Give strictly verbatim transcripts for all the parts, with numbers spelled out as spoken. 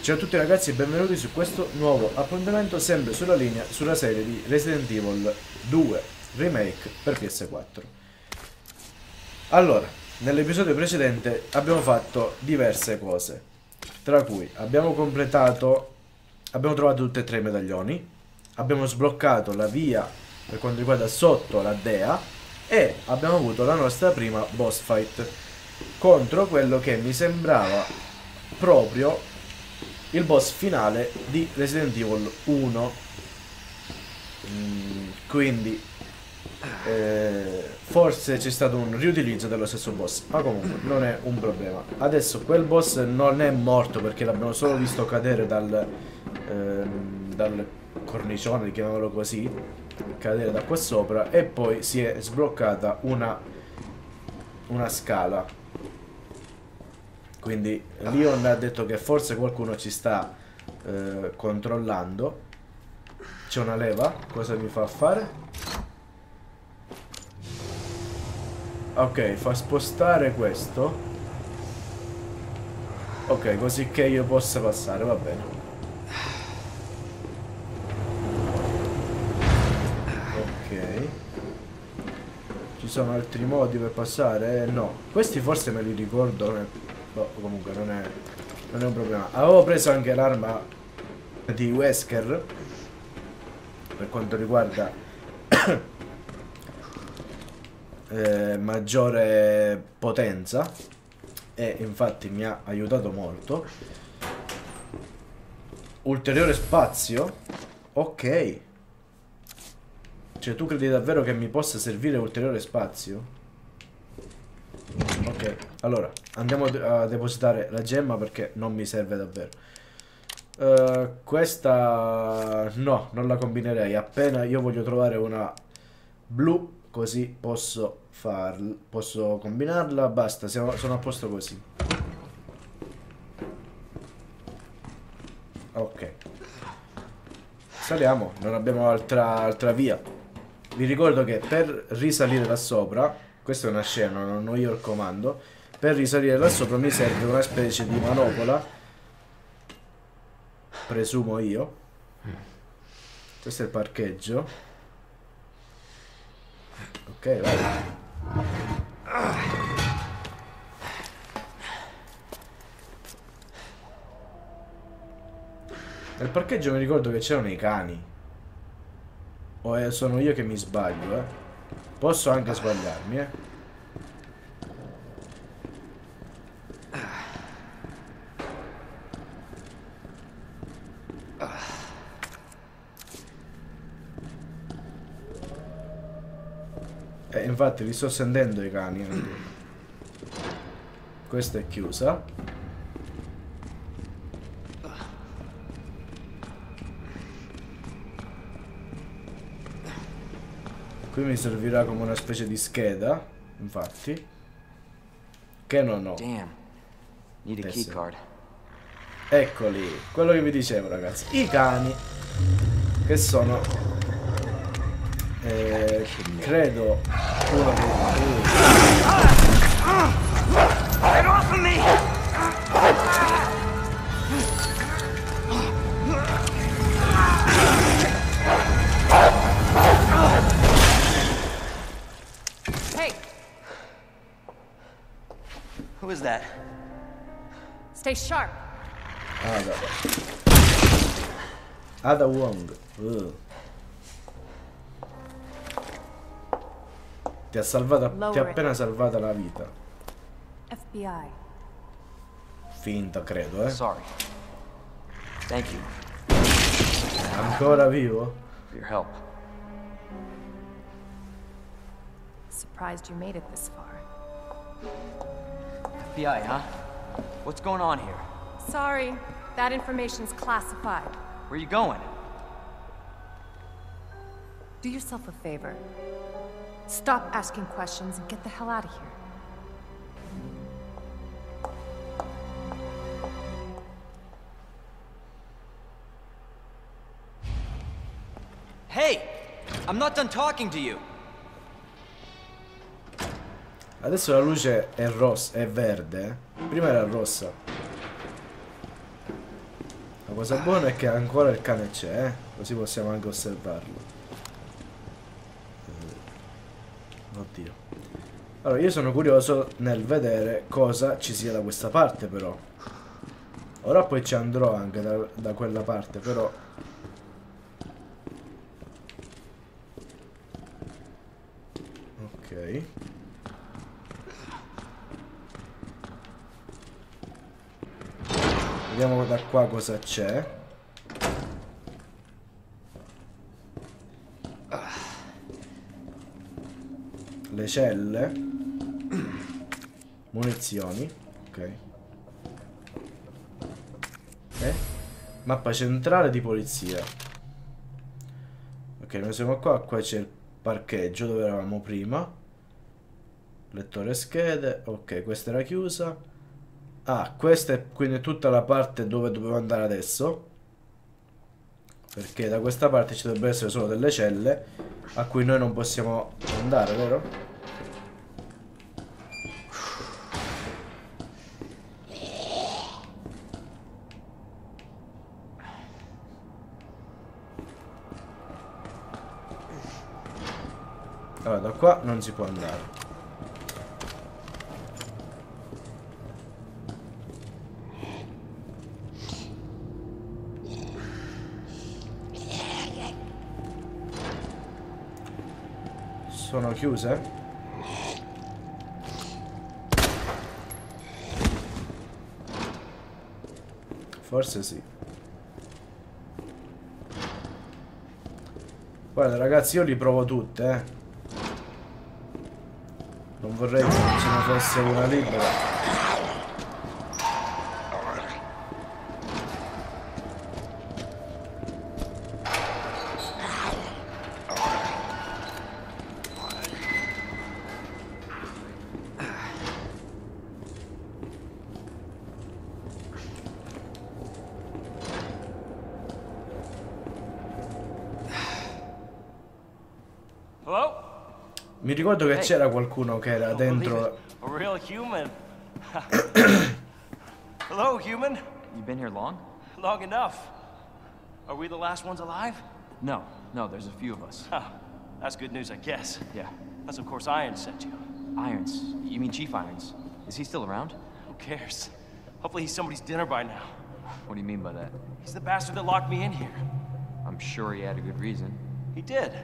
Ciao a tutti ragazzi e benvenuti su questo nuovo appuntamento sempre sulla linea, sulla serie di Resident Evil due Remake per P S quattro. Allora, nell'episodio precedente abbiamo fatto diverse cose, tra cui abbiamo completato, abbiamo trovato tutti e tre i medaglioni, abbiamo sbloccato la via per quanto riguarda sotto la dea e abbiamo avuto la nostra prima boss fight contro quello che mi sembrava proprio il boss finale di Resident Evil uno. Mm, quindi eh, forse c'è stato un riutilizzo dello stesso boss, ma comunque non è un problema. Adesso quel boss non è morto perché l'abbiamo solo visto cadere dal ehm, dal cornicione, chiamiamolo così, cadere da qua sopra, e poi si è sbloccata una una scala. Quindi Leon ha detto che forse qualcuno ci sta eh, controllando. C'è una leva, cosa mi fa fare? Ok, fa spostare questo. Ok, così che io possa passare, va bene. Ok. Ci sono altri modi per passare? Eh, no, questi forse me li ricordo, non è... Boh, comunque non è, non è un problema. Avevo preso anche l'arma di Wesker per quanto riguarda eh, maggiore potenza, e infatti mi ha aiutato molto. Ulteriore spazio. Ok. Cioè tu credi davvero che mi possa servire ulteriore spazio? Ok, allora andiamo a depositare la gemma perché non mi serve davvero. Uh, questa no, non la combinerei. Appena io voglio trovare una blu, così posso farla, posso combinarla. Basta, siamo, sono a posto così. Ok, saliamo, non abbiamo altra, altra via. Vi ricordo che per risalire da sopra, questa è una scena, non ho io il comando. Per risalire da sopra mi serve una specie di manopola, presumo io. Questo è il parcheggio. Ok, vai. Nel parcheggio mi ricordo che c'erano i cani. O è, sono io che mi sbaglio, eh. Posso anche sbagliarmi, eh. Eh, infatti li sto sentendo i cani anche. Questa è chiusa. Qui mi servirà come una specie di scheda, infatti. Che non ho. Eccoli, quello che vi dicevo ragazzi. I cani, che sono eh, credo uno dei... Get off of me! Who is that? Stay sharp. Ada. Ada Wong. Uh. Ti ha salvata, ti ha appena salvata la vita. F B I. Finta, credo, eh. Sorry. Thank you. Ancora vivo? For your help. Surprised you made it this far. F B I, huh? What's going on here? Sorry, that information's classified. Where are you going? Do yourself a favor. Stop asking questions and get the hell out of here. Hey! I'm not done talking to you! Adesso la luce è rossa, è verde. Prima era rossa. La cosa buona è che ancora il cane c'è, eh? Così possiamo anche osservarlo. Eh, Oddio. Allora, io sono curioso nel vedere cosa ci sia da questa parte, però. Ora poi ci andrò anche da, da quella parte, però. Ok. Vediamo da qua cosa c'è. Le celle. Munizioni. Ok. Eh? Mappa centrale di polizia. Ok, noi siamo qua. Qua c'è il parcheggio dove eravamo prima. Lettore schede. Ok, questa era chiusa. Ah, questa è quindi tutta la parte dove dovevo andare adesso. Perché da questa parte ci dovrebbero essere solo delle celle a cui noi non possiamo andare, vero? Allora, da qua non si può andare. Sono chiuse? Forse sì. Guarda ragazzi, io li provo tutte, eh. Non vorrei che non ce ne fosse una libera. Mi ricordo che c'era qualcuno che era dentro. A real human. Hello, human. You been here long? Long enough. Are we the last ones alive? No, no, there's a few of us. Huh. That's good news, I guess. Yeah. That's of course Irons sent you. Irons? You mean Chief Irons? Is he still around? Who cares? Hopefully he's somebody's dinner by now. What do you mean by that? He's the bastard that locked me in here. I'm sure he had a good reason. He did.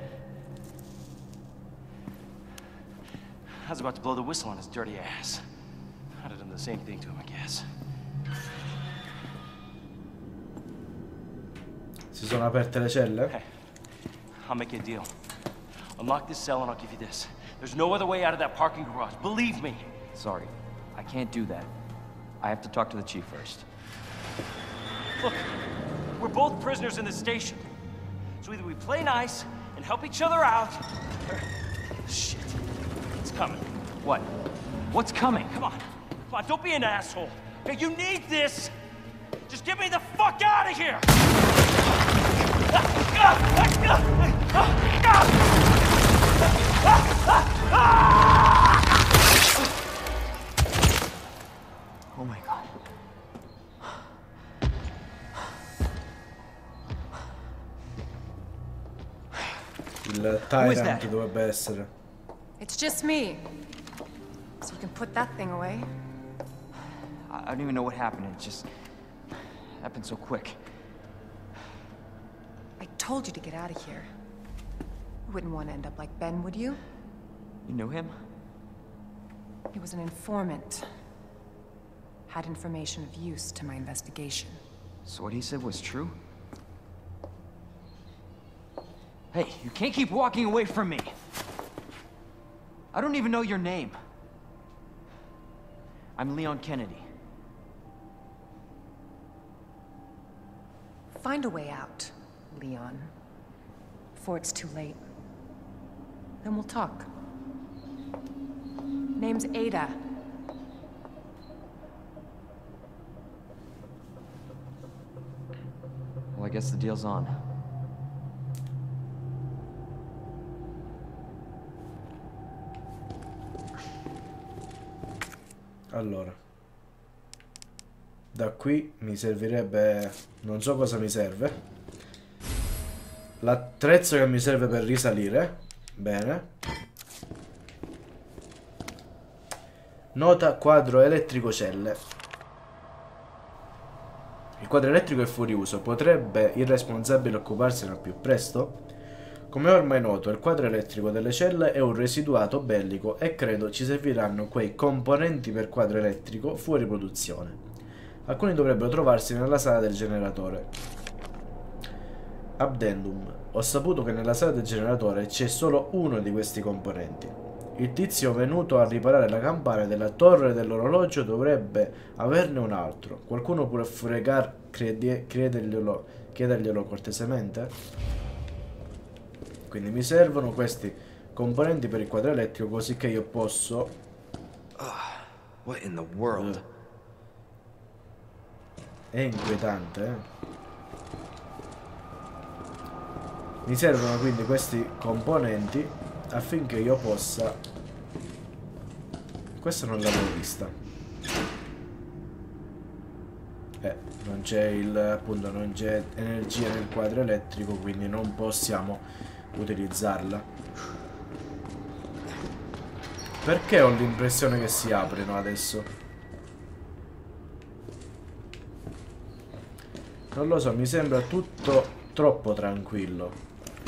I was about to blow the whistle on his dirty ass. I'd have done the same thing to him, I guess. Si sono aperte le celle? Hey, I'll make you a deal. Unlock this cell and I'll give you this. There's no other way out of that parking garage. Believe me. Sorry, I can't do that. I have to talk to the chief first. Look, we're both prisoners in this station. So either we play nice and help each other out, or... Shit. It's coming. What? What's coming? Come on. Come on, don't be an asshole. Okay, you need this. Just get me the fuck out of here! Oh my god. Il Tyrant dovrebbe essere. It's just me. So you can put that thing away. I don't even know what happened. It just happened so quick. I told you to get out of here. You wouldn't want to end up like Ben, would you? You knew him? He was an informant. Had information of use to my investigation. So what he said was true? Hey, you can't keep walking away from me. I don't even know your name. I'm Leon Kennedy. Find a way out, Leon. Before it's too late. Then we'll talk. Name's Ada. Well, I guess the deal's on. Allora, Da qui mi servirebbe... non so cosa mi serve. L'attrezzo che mi serve per risalire. Bene. Nota quadro elettrico celle. Il quadro elettrico è fuori uso. Potrebbe il responsabile occuparsene al più presto? Come è ormai noto, il quadro elettrico delle celle è un residuato bellico e credo ci serviranno quei componenti per quadro elettrico fuori produzione. Alcuni dovrebbero trovarsi nella sala del generatore. Addendum. Ho saputo che nella sala del generatore c'è solo uno di questi componenti. Il tizio venuto a riparare la campana della torre dell'orologio dovrebbe averne un altro. Qualcuno può fregar chiederglielo, chiederglielo cortesemente? Quindi mi servono questi componenti per il quadro elettrico così che io posso... Ah, what in the world? Uh, è inquietante, eh? Mi servono quindi questi componenti affinché io possa... Questa non l'avevo vista. Eh, non c'è il... appunto non c'è energia nel quadro elettrico, quindi non possiamo utilizzarla. Perché ho l'impressione che si aprino adesso? Non lo so, mi sembra tutto troppo tranquillo.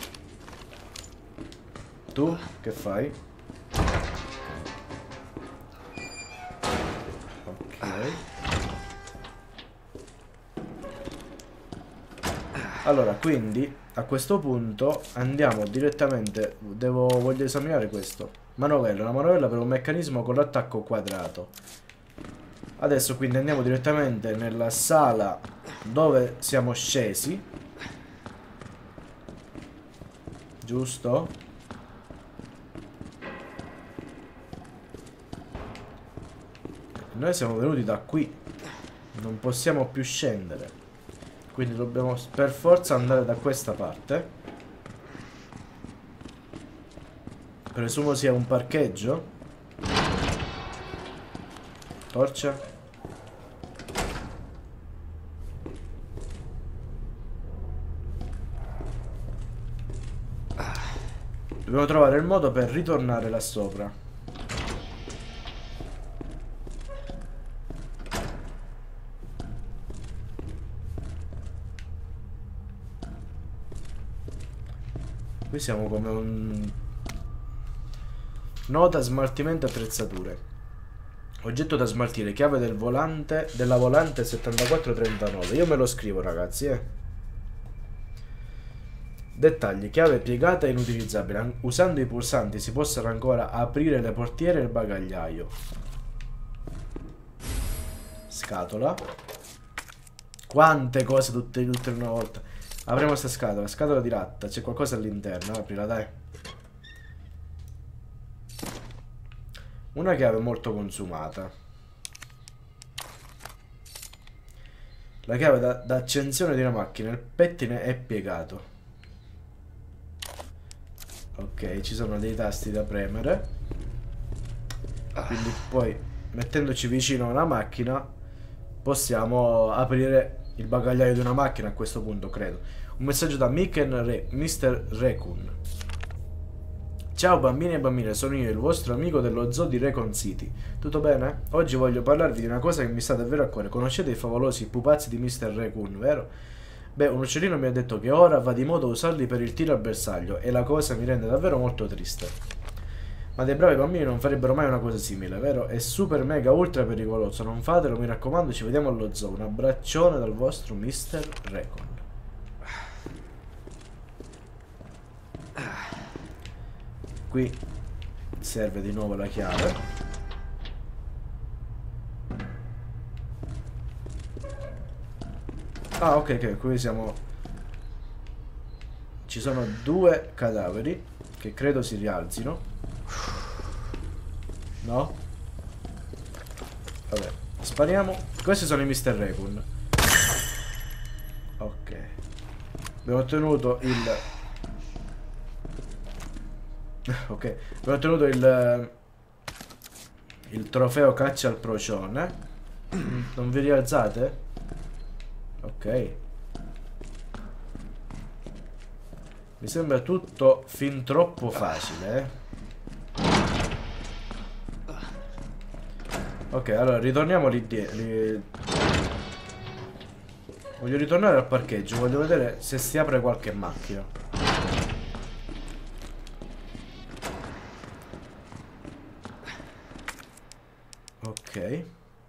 Tu che fai? Ok. Allora, quindi a questo punto andiamo direttamente. Devo, voglio esaminare questo. Manovella, una manovella per un meccanismo con l'attacco quadrato. Adesso quindi andiamo direttamente nella sala dove siamo scesi. Giusto? Noi siamo venuti da qui. Non possiamo più scendere. Quindi dobbiamo per forza andare da questa parte. Presumo sia un parcheggio. Torcia. Dobbiamo trovare il modo per ritornare là sopra. Qui siamo come un... Nota smaltimento attrezzature. Oggetto da smaltire, chiave del volante, della volante settantaquattro trentanove. Io me lo scrivo, ragazzi, eh. Dettagli, chiave piegata e inutilizzabile. Usando i pulsanti si possono ancora aprire le portiere e il bagagliaio. Scatola. Quante cose tutte, tutte in una volta. Apriamo questa scatola, scatola di latta, c'è qualcosa all'interno, aprila dai. Una chiave molto consumata. La chiave da, da accensione di una macchina, il pettine è piegato. Ok, ci sono dei tasti da premere. Quindi poi, mettendoci vicino a una macchina, possiamo aprire il bagagliaio di una macchina a questo punto, credo. Un messaggio da Miken Re mister Raccoon. Ciao bambini e bambine, sono io, il vostro amico dello zoo di Raccoon City. Tutto bene? Oggi voglio parlarvi di una cosa che mi sta davvero a cuore. Conoscete i favolosi pupazzi di mister Raccoon, vero? Beh, un uccellino mi ha detto che ora va di moda usarli per il tiro al bersaglio e la cosa mi rende davvero molto triste. Ma dei bravi bambini non farebbero mai una cosa simile, vero? È super mega ultra pericoloso, non fatelo, mi raccomando, ci vediamo allo zoo. Un abbraccione dal vostro mister Raccoon. Qui serve di nuovo la chiave. Ah, ok, ok, qui siamo... Ci sono due cadaveri che credo si rialzino. No? Vabbè, spariamo. Questi sono i mister Raccoon. Ok. Abbiamo ottenuto il... Ok, abbiamo ottenuto il... Il trofeo caccia al procione. Non vi rialzate? Ok. Mi sembra tutto fin troppo facile, eh? Ok, allora ritorniamo lì dietro. Voglio ritornare al parcheggio, voglio vedere se si apre qualche macchina. Ok.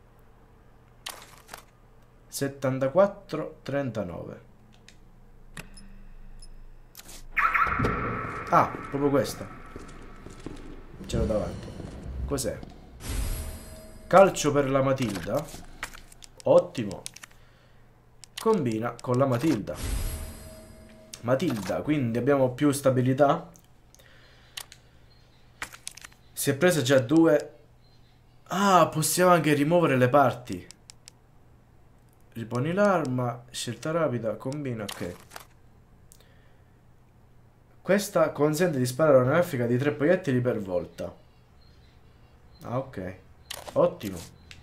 settantaquattro trentanove. Ah, proprio questa. C'era davanti. Cos'è? Calcio per la Matilda. Ottimo. Combina con la Matilda. Matilda, quindi abbiamo più stabilità. Si è presa già due. Ah, possiamo anche rimuovere le parti. Riponi l'arma. Scelta rapida. Combina, ok. Questa consente di sparare una raffica di tre proiettili per volta. Ah, ok. Ottimo.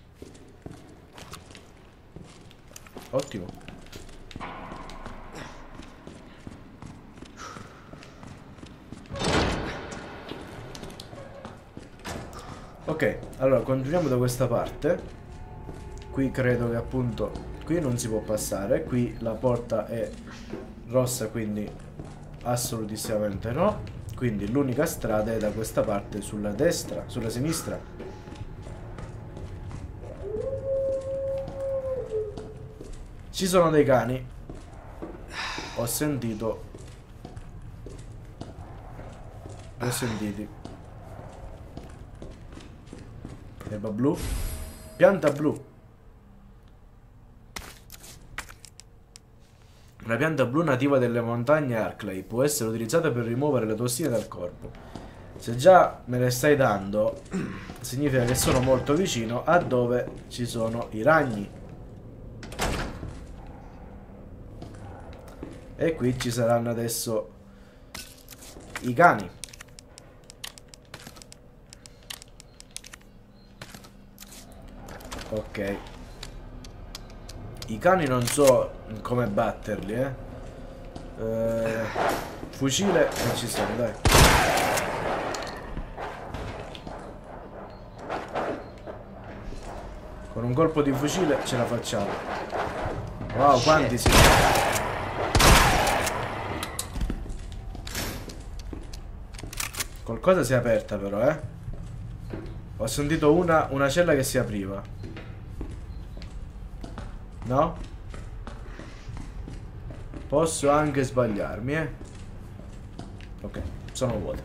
Ottimo. Ok, allora continuiamo da questa parte. Qui credo che appunto qui non si può passare. Qui la porta è rossa, quindi assolutissimamente no. Quindi l'unica strada è da questa parte, sulla destra, sulla sinistra. Ci sono dei cani. Ho sentito. Ho sentiti. Erba blu. Pianta blu. Una pianta blu nativa delle montagne Arklay può essere utilizzata per rimuovere le tossine dal corpo. Se già me le stai dando, significa che sono molto vicino a dove ci sono i ragni. E qui ci saranno adesso i cani. Ok. I cani non so come batterli, eh. eh fucile non ci siamo, dai. Con un colpo di fucile ce la facciamo. Wow, quanti si... Qualcosa si è aperta però, eh. Ho sentito una, una cella che si apriva. No? Posso anche sbagliarmi, eh. Ok, sono vuote.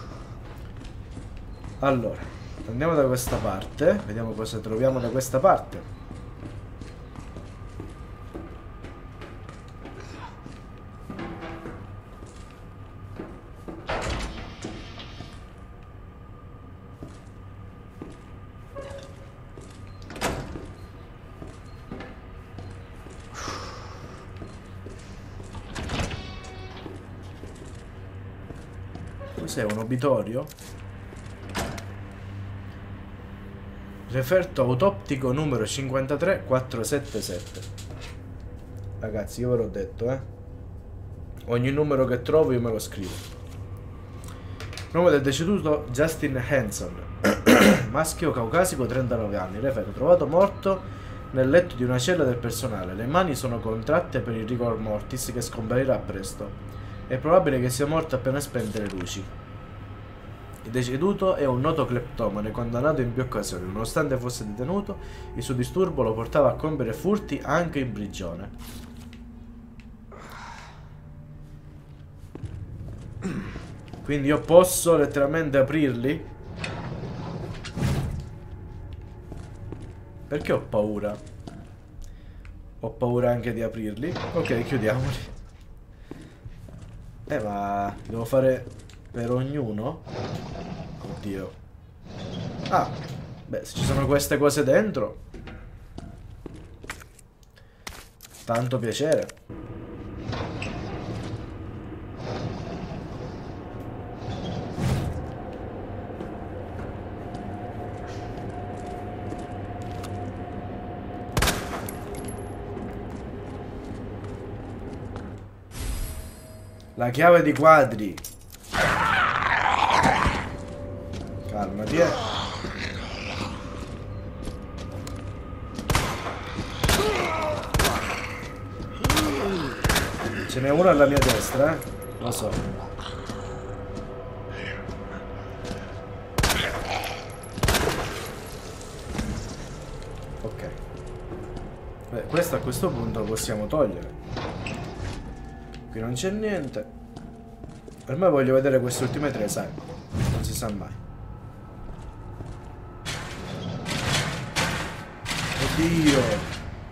Allora, andiamo da questa parte. Vediamo cosa troviamo da questa parte. Cos'è, un obitorio? Referto autoptico numero cinquantatré quattrocentosettantasette. Ragazzi, io ve l'ho detto, eh. Ogni numero che trovo io me lo scrivo. Nome del deceduto Justin Hanson. Maschio caucasico, trentanove anni. Referto trovato morto nel letto di una cella del personale. Le mani sono contratte per il rigor mortis che scomparirà presto. È probabile che sia morto appena spente le luci. Il deceduto è un noto cleptomane condannato in più occasioni. Nonostante fosse detenuto, il suo disturbo lo portava a compiere furti anche in prigione. Quindi io posso letteralmente aprirli? Perché ho paura? Ho paura anche di aprirli. Ok, chiudiamoli. Eh, ma devo fare per ognuno? Oddio. Ah, beh, se ci sono queste cose dentro, tanto piacere. La chiave di quadri. Calmati, eh. Ce n'è uno alla mia destra, eh. Lo so. Ok. Beh, questo a questo punto lo possiamo togliere. Qui non c'è niente. Per me voglio vedere queste ultime tre, sai. Non si sa mai. Oddio.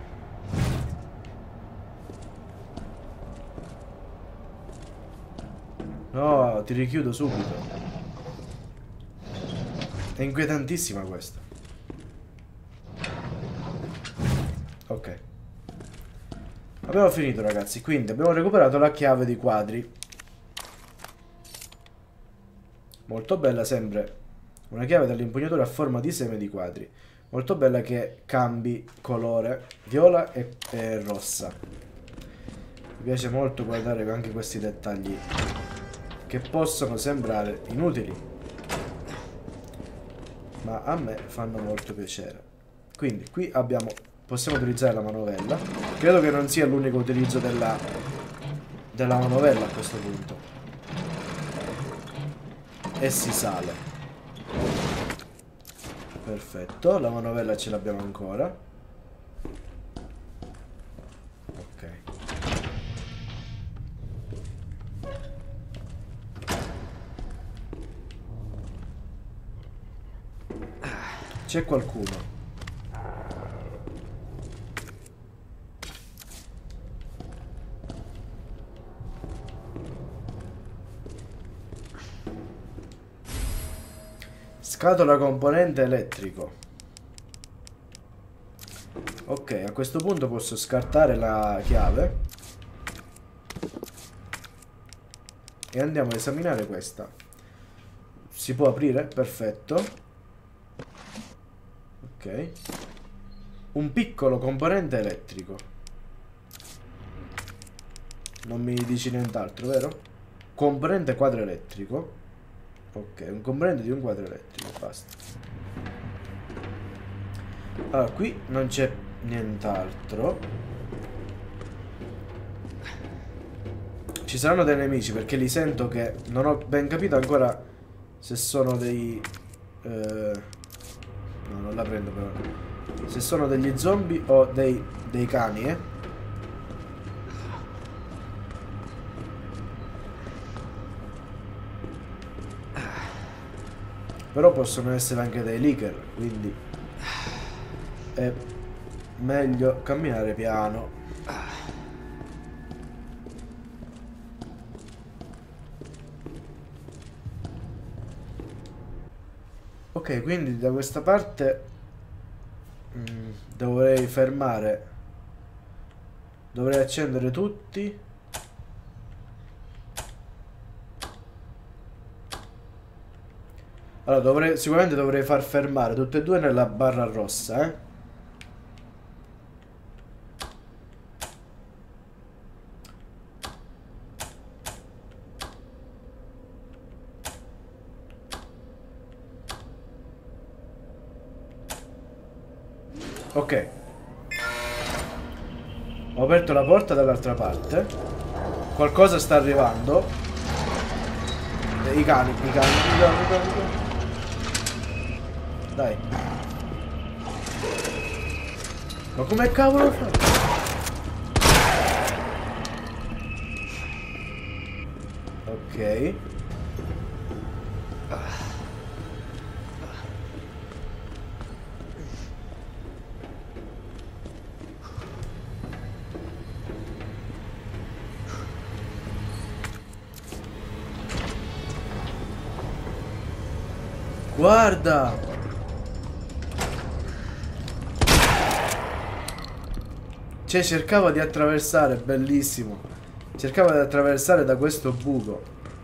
No, ti richiudo subito. È inquietantissima questa. Ok. Abbiamo finito, ragazzi. Quindi abbiamo recuperato la chiave di quadri. Molto bella, sempre una chiave dall'impugnatura a forma di seme di quadri. Molto bella, che cambi colore viola e, e rossa. Mi piace molto guardare anche questi dettagli che possono sembrare inutili, ma a me fanno molto piacere. Quindi qui abbiamo, possiamo utilizzare la manovella. Credo che non sia l'unico utilizzo della, della manovella a questo punto. E si sale. Perfetto, la manovella ce l'abbiamo ancora. Ok. C'è qualcuno. Scatola componente elettrico. Ok, a questo punto posso scartare la chiave. E andiamo ad esaminare questa. Si può aprire? Perfetto. Ok. Un piccolo componente elettrico. Non mi dici nient'altro, vero? Componente quadro elettrico. Ok, un componente di un quadro elettrico, basta. Allora, qui non c'è nient'altro. Ci saranno dei nemici, perché li sento, che non ho ben capito ancora se sono dei... Eh, no, non la prendo però. Se sono degli zombie o dei, dei cani, eh. Però possono essere anche dei leaker, quindi è meglio camminare piano. Ok, quindi da questa parte mh, dovrei fermare. Dovrei accendere tutti. Allora, dovrei, sicuramente dovrei far fermare tutte e due nella barra rossa, eh. Ok. Ho aperto la porta dall'altra parte. Qualcosa sta arrivando. I cani, i cani, i cani, i cani, i cani. Dai. Ma come cavolo fa? Ok. Guarda! Cioè, cercava di attraversare, bellissimo. Cercava di attraversare da questo buco.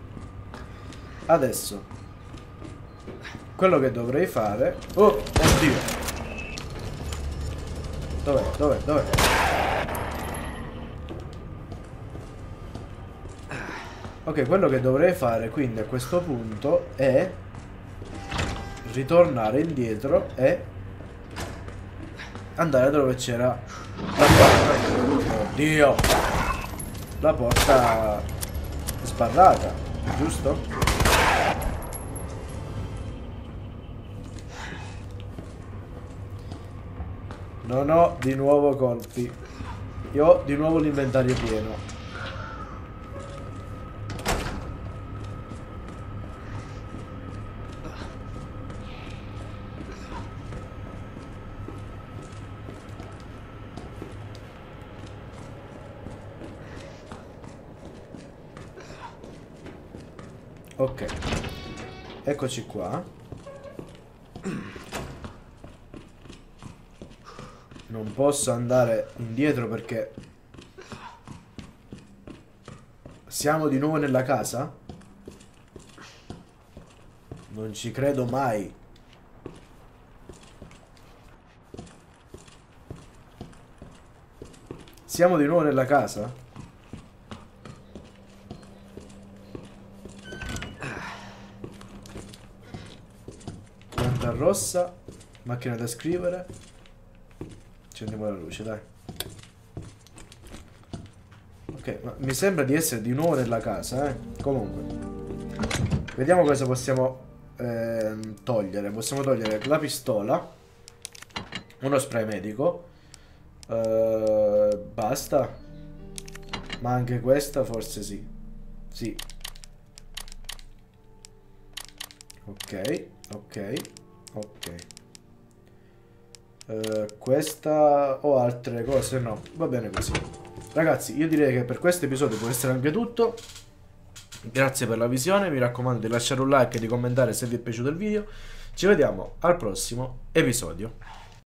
Adesso quello che dovrei fare... Oh, oddio. Dov'è? Dov'è? Dov'è? Ok, quello che dovrei fare quindi a questo punto è ritornare indietro e andare dove c'era la porta. Oddio! La porta sbarrata, giusto? Non ho di nuovo colpi. Io ho di nuovo l'inventario pieno. Ok, eccoci qua. Non posso andare indietro perché siamo di nuovo nella casa? Non ci credo mai. Siamo di nuovo nella casa? Rossa, macchina da scrivere. Accendiamo la luce, dai. Ok, ma mi sembra di essere di nuovo nella casa, eh. Comunque, vediamo cosa possiamo eh, togliere. Possiamo togliere la pistola, uno spray medico, eh, basta. Ma anche questa forse sì. Sì. Ok, ok. Ok. Uh, questa o altre cose? No, va bene così. Ragazzi, io direi che per questo episodio può essere anche tutto. Grazie per la visione. Mi raccomando di lasciare un like e di commentare se vi è piaciuto il video. Ci vediamo al prossimo episodio.